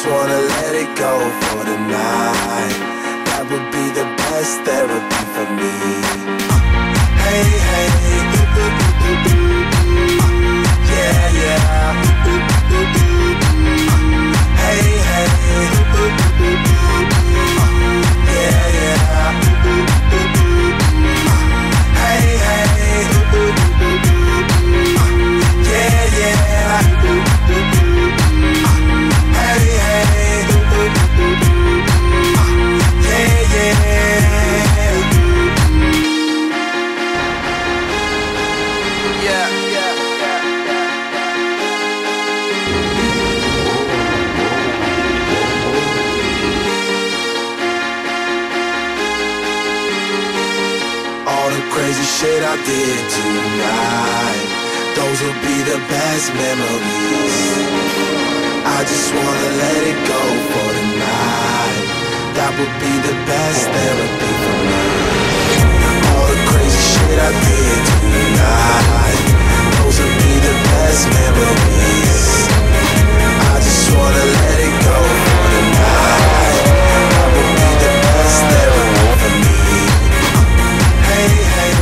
just wanna let it go for the night. That would be the best therapy for me. Hey, hey, yeah, yeah. Hey, hey, yeah, yeah. Hey, hey, yeah, yeah. Hey, hey, yeah, yeah. All the crazy shit I did tonight, those will be the best memories. I just wanna let it go for the night. That would be the best therapy for me. All the crazy shit I did tonight, those will be the best memories. I just wanna let it go for the night. That would be the best therapy for me. Hey, hey.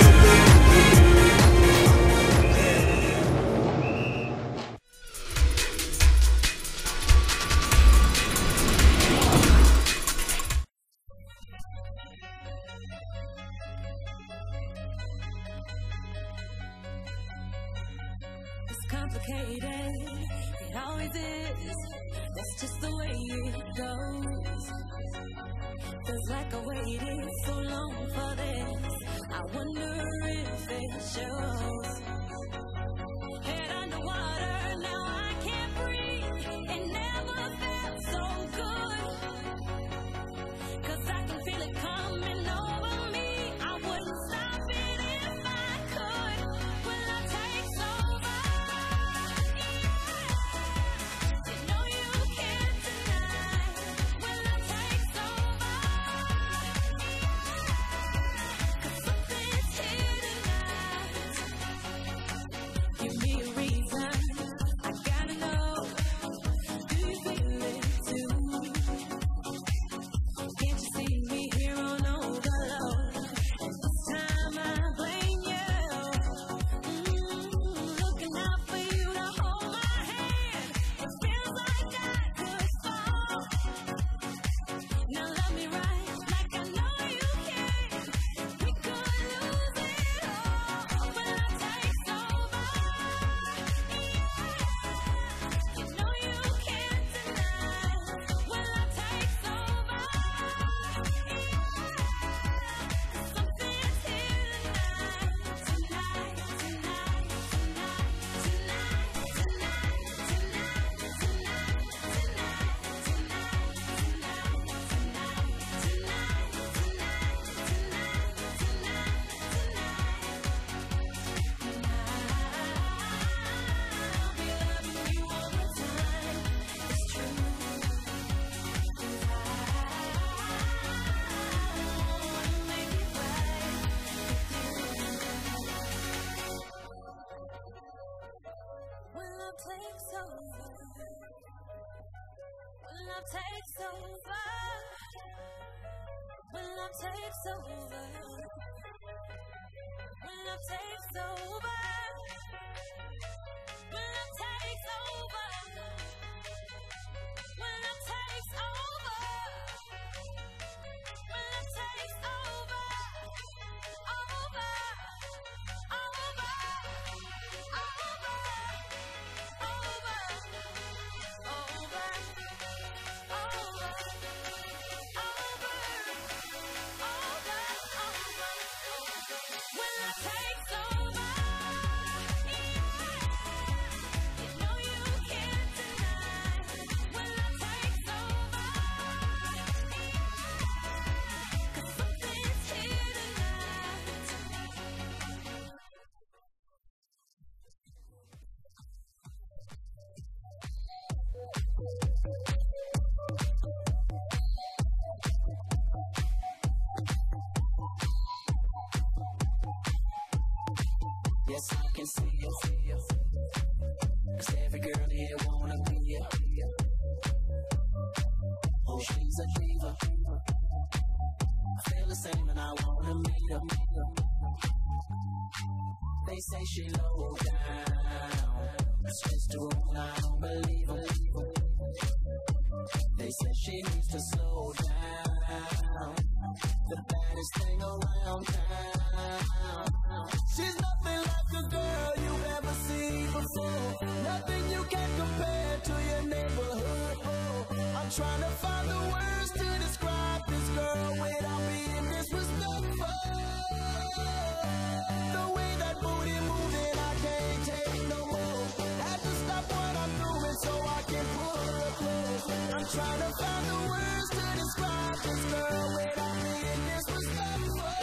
It's complicated, it always is. That's just the way it goes. Feels like I waited so long for this. I wonder if it shows. Head underwater, now I can't breathe. It never felt so good. 'Cause I can feel it coming over me. I wouldn't stop it if I could. Will I take over? You know you can't deny. Will I take over? 'Cause something's here tonight. Give me a reason, I gotta know. Do you feel it too? Can't you see me here on overload? And this time I blame you. Looking out for you to hold my hand. It feels like I could fall. Now love me right, like I know you can. We could lose it all. Will I take over? You know you can't deny. Will I take over? Something's here tonight, tonight, I'll be loving you all the time. It's true. Make it right. Will I take over? Will I take over? Will I take over? Will I take over? Will I take over? Will I take over? Will I take over? Over, over, Will I take over? You know you can't deny. Will I take over? 'Cause something's here tonight. Yes, I can see it. 'Cause every girl here wanna be you. she's a diva. Feel the same and I wanna meet her. They say she low down, switch to room, I don't believe her. They say she needs to slow down, the baddest thing around town. She's nothing like a girl you've ever seen before, nothing you can compare to your neighborhood. Oh, I'm trying to find the words to describe this girl without being disrespectful. The way that booty moving, I can't take no more. Had to stop what I'm doing so I can pull her close. I'm trying to find the words to describe this girl without being disrespectful.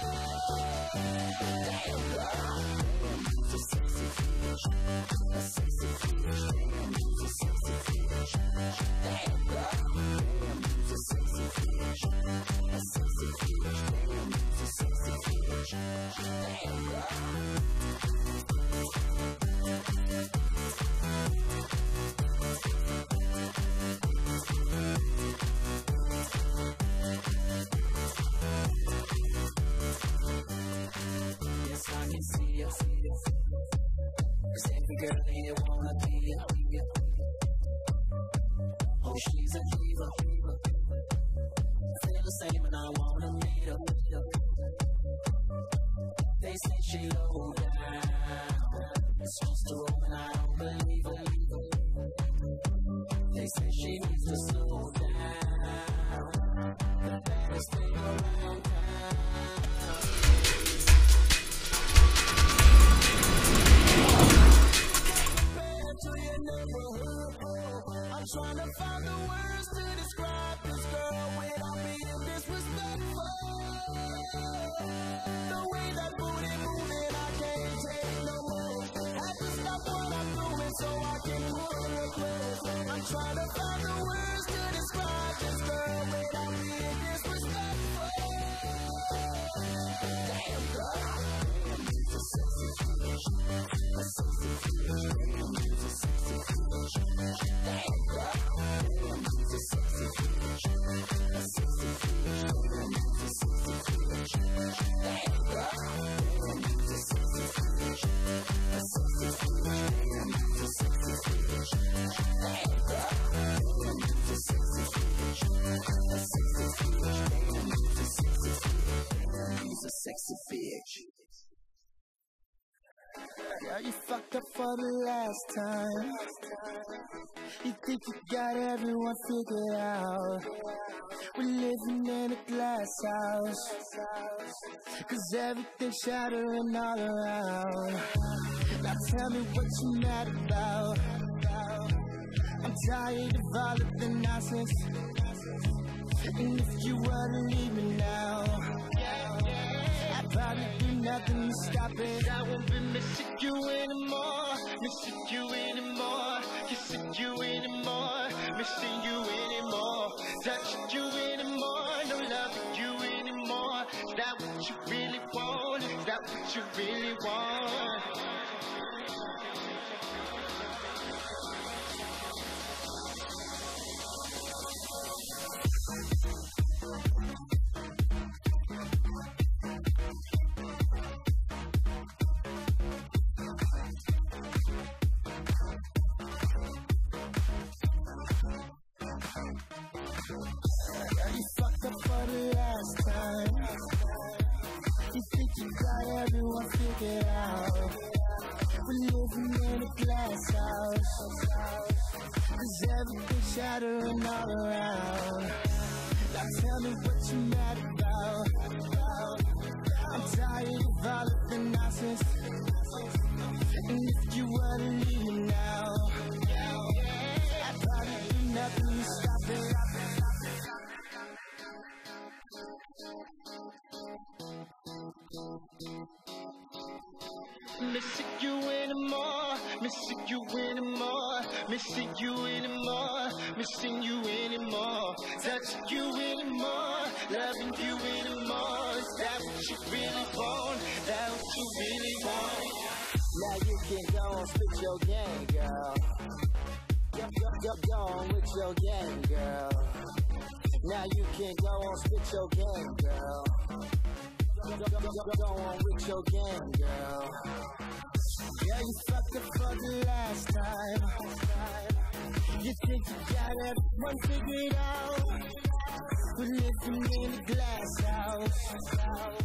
Damn girl, she's a sexy bitch, a sexy bitch. Damn, she's a sexy bitch. Damn girl, she's a sexy bitch, a sexy bitch. Damn, she's a sexy bitch. Damn girl. Yes, I can see you. 'Cause every girl here wanna be you. Oh, she's a diva. Feel the same and I wanna meet her. They say she low down, switch to room and I don't believe her. They say she needs to slow down, the baddest thing around town. To your neighborhood, I'm trying to find the words to describe this girl without being disrespectful. The way that booty moving, I can't take no more. Had to stop what I'm doing so I can pull her close. I'm trying to find the words to describe this girl without being disrespectful. Damn girl, she's a sexy bitch, a sexy bitch. Damn, she's a sexy bitch. Damn girl, she's a sexy bitch, a sexy bitch. Damn, she's a sexy bitch. Damn girl, she's a sexy bitch, a sexy bitch. Damn, she's a sexy bitch. Damn girl, she's a sexy bitch, a sexy bitch. Damn, she's a sexy bitch. Damn, she's a sexy bitch. Yeah, you fucked up for the last time. You think you got everyone figured out. We're living in a glass house, 'cause everything's shattering all around. Now tell me what you're mad about. I'm tired of all of the nonsense, and if you were to leave me now, I'd probably do nothing to stop it. I won't be missing you anymore, missing you anymore, kissing you anymore, missing you anymore, touching you anymore, no loving you anymore. Is that what you really want? Is that what you really want? You fucked up for the last time. You think you got everyone figured out. We're living in a glass house, 'cause everything's shattering all around. Now tell me what you're mad about. I'm tired of all of the nonsense, and if you were to leave me now, I'd probably do nothing to stop it. Missing you anymore, missing you anymore, missing you anymore, missing you anymore, touching you anymore, loving you anymore. Is that what you really want? Is that what you really want? Now you can go and spit your game, girl. Go on with your game, girl. Now you can go on, spit your game, girl. Go on with your game, girl. Yeah, you fucked up for the last time. You think you got everyone figured out? We're living in a glass house.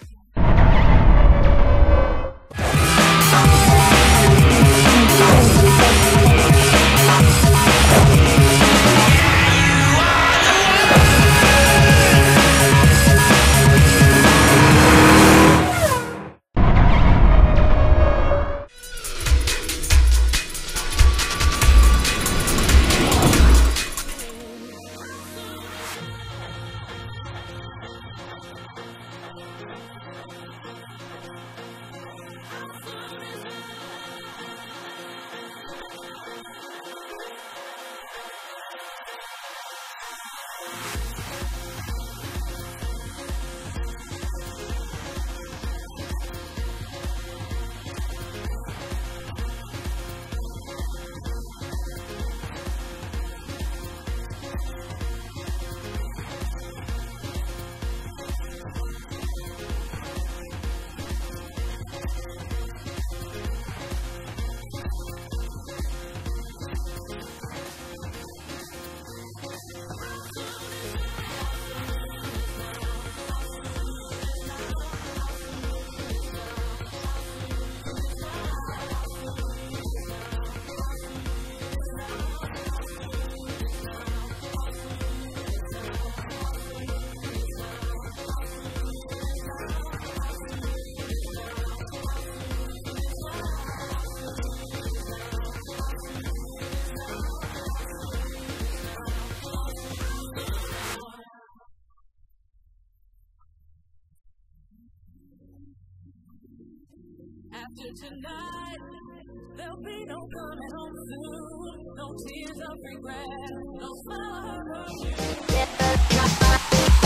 After tonight, there'll be no coming home soon. No tears of regret, no smile of you.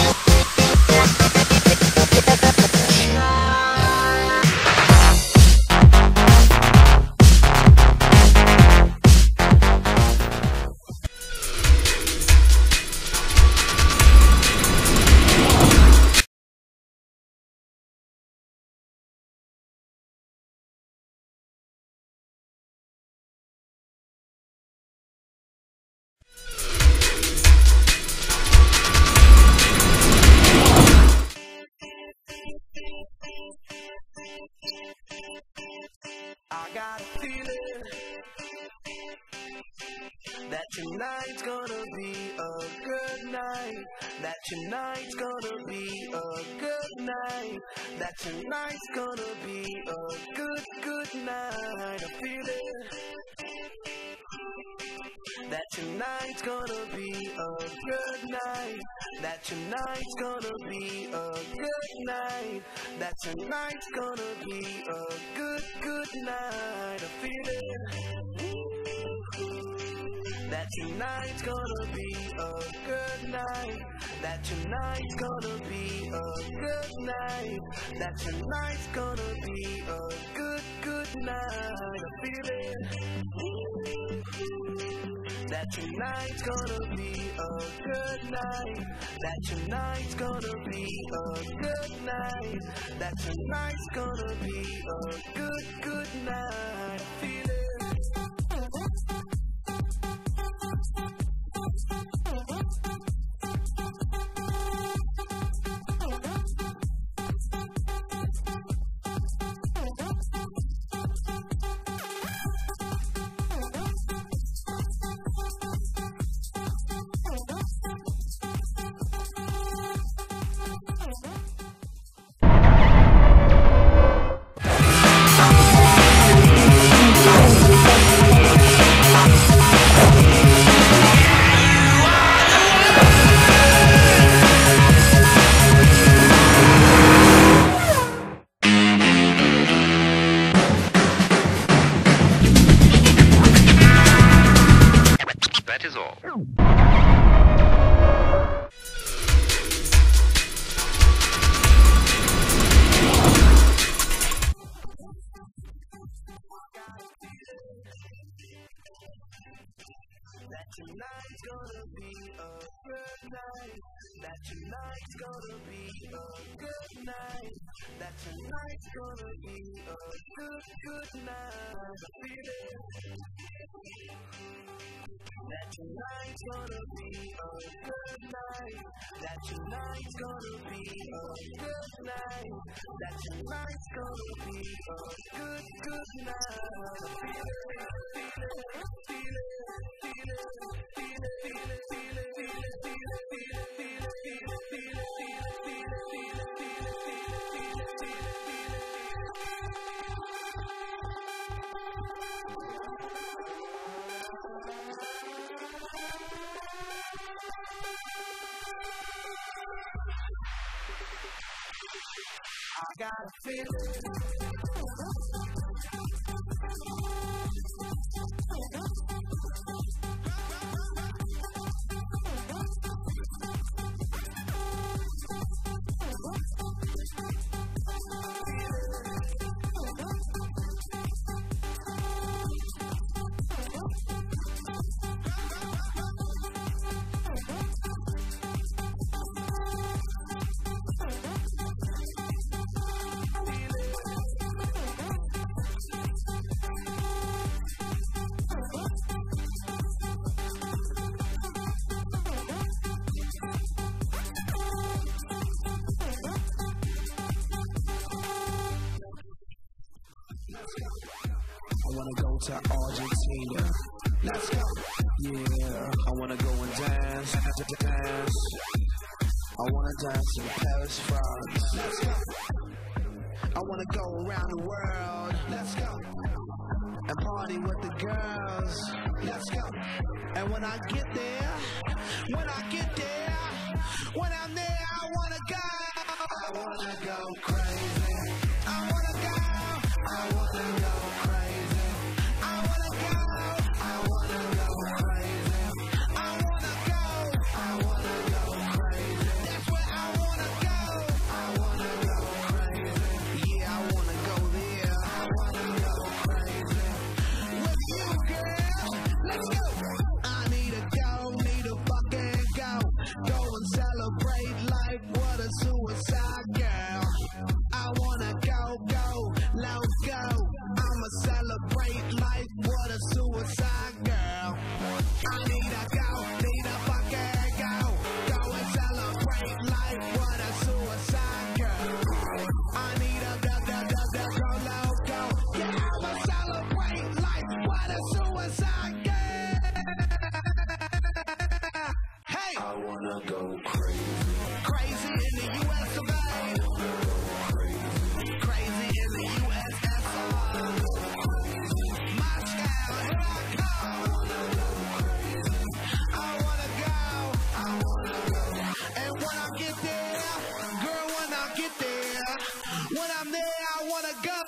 I got a feeling that tonight's gonna be a good night. That tonight's gonna be a good night. That tonight's gonna be a good night. I feel it. That tonight's gonna be a good night. That tonight's gonna be a good night. That tonight's gonna be a good night. I feel it. That tonight's gonna be a good night. That tonight's gonna be a good night. That tonight's gonna be a good night. I feel it. That tonight's gonna be a good night. That tonight's gonna be a good night. That tonight's gonna be a good night. I feel it. a good night. That tonight's gonna be a good night. Feel it. That tonight's gonna be a good night. That tonight's gonna be a good night. That tonight's gonna be a good night. Feel it, feel it, feel it, feel it, feel it, feel it, feel it, feel it, feel it, feel it, feel it, feel it, feel it, feel it, feel it, feel it, feel it, feel it, feel it, feel it, I got a feeling. I wanna go to Argentina. Let's go. Yeah, I wanna go and dance. I wanna dance in Paris, France. Let's go. I wanna go around the world. Let's go. And party with the girls. Let's go. And when I get there, when I'm there, I wanna go. I wanna go crazy. I wanna go crazy. I wanna go crazy. I wanna go crazy. That's where I wanna go. I wanna go crazy. Yeah, I wanna go there. I wanna go crazy. With you, girl. Let's go. I need to fucking go. Go and celebrate life. What a suicide girl. I wanna go, let's go. I'ma celebrate life, what a suicide girl. I need to fucking go. Go and celebrate life, what a suicide girl. I need to go loco. Yeah, I'ma celebrate life, what a suicide girl. Hey! I wanna go crazy. Crazy in the US of A. Crazy in the USSR. Moscow, here I come. I wanna go. And when I get there, girl, when I get there, when I'm there, I wanna go.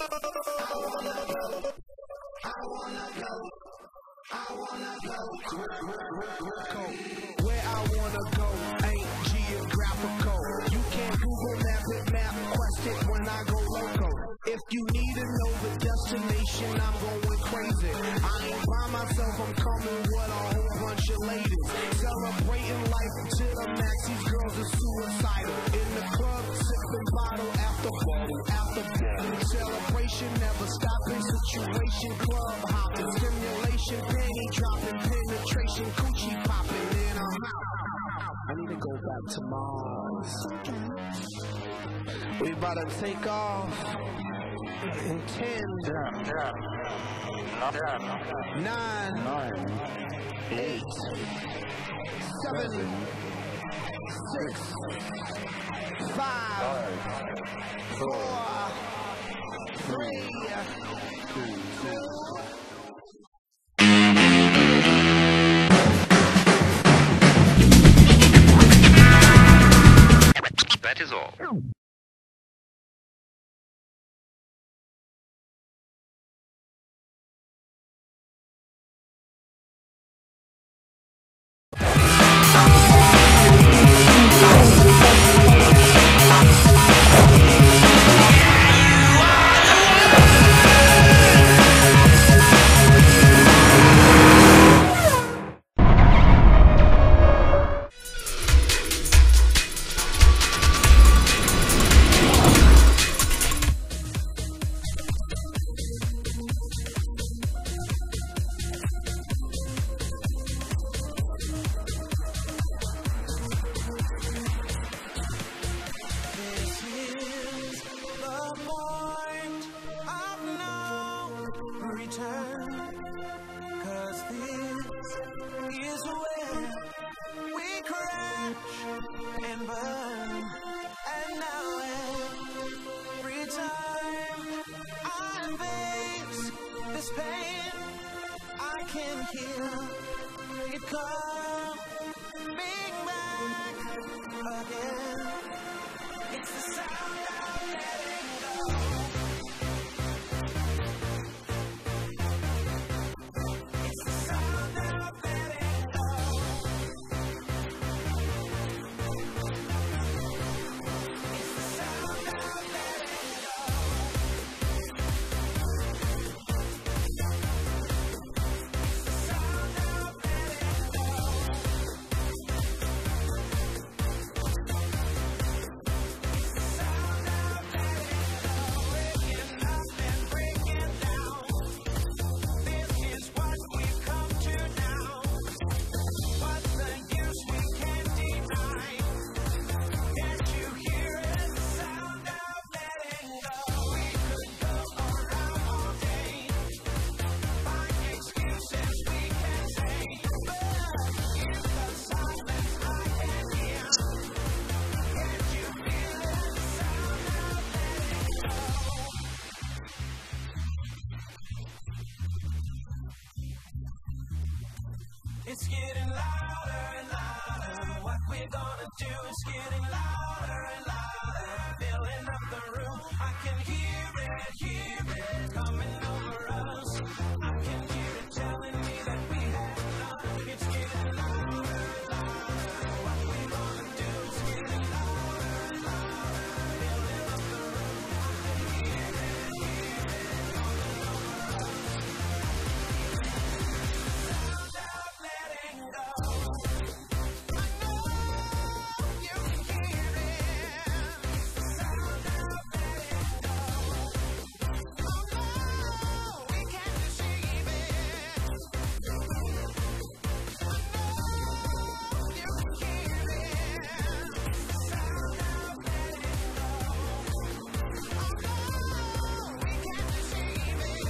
Where I wanna go ain't geographical. You can't Google map quest it when I go loco. If you need to know the destination, I'm going crazy. I ain't by myself, I'm coming with a whole bunch of ladies. Celebrating life to the max, these girls are suicidal. In the club, sipping bottle after bottle after bottle. Celebration never stopping, situation club hopping. Stimulation, penny dropping, penetration, coochie popping. Then I'm out. I need to go back to Mars. We about to take off in 10, 9, 8, 7, 6, 5, 4, 3, 2. That is all. hear it coming back again. It's the sound of letting go. It's the sound of letting go. It's the sound of letting go. It's getting louder and louder. What we're gonna do is getting louder and louder. Filling up the room. I can hear it coming over us. I can hear it telling me that we have enough. It's getting louder and louder. What we're gonna do is getting louder and louder. Filling up the room. I can hear it coming over us. Sound of letting go. I know you can hear it. The sound of letting go. Oh no, we can't deceive it. I know you can hear it. The sound of letting go. Oh no, we can't deceive it.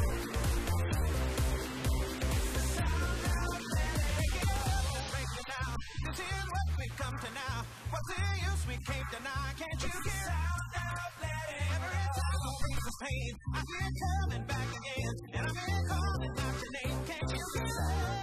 The sound of letting go. Break it down. This is what we come to now. What's the use? We can't deny. Can't you hear the sound of letting go? Every time I face this pain, I feel it coming back again. And I'm here calling out your name. Can't you hear it?